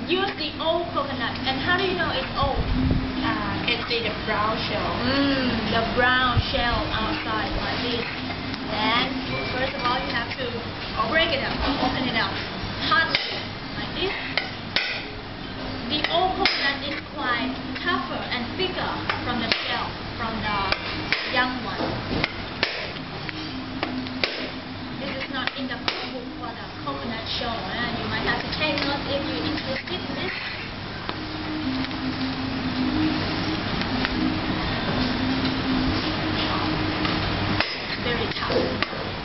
use the old coconut. And how do you know it's old? Can see the brown shell. The brown shell outside like this. And first of all, you have to break it up, open it up, hardly like this. The old coconut is quite tougher and thicker from the shell, from the young one. This is not in the cookbook for the coconut shell. You might have to take notes if you're interested in this. Very tough.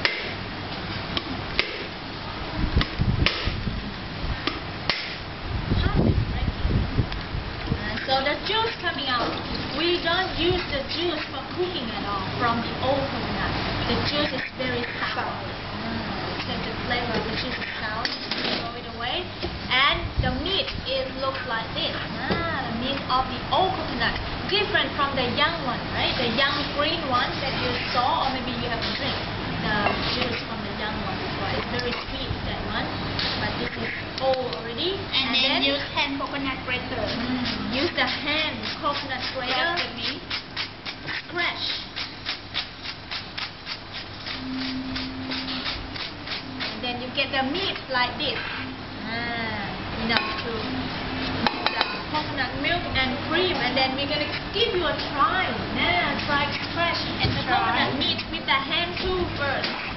So the juice coming out, we don't use the juice for cooking at all from the old coconut. The juice is very sour. Take the flavor of the juice is sour, throw it away. And the meat looks like this. The meat of the old coconut, different from the young one, right? The young green one that you saw, or maybe you have drink the juice from the young one before. It's very sweet, that one. But this is old already. And then use hand coconut grater. Use the hand coconut grater. The meat. Scratch. And then you get the meat like this. Enough to mix the coconut milk and cream. And then we're gonna give you a try. Try scratch and the coconut meat with the hand too first.